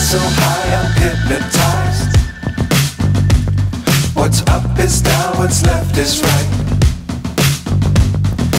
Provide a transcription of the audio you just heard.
so high, I'm hypnotized. What's up is down, what's left is right.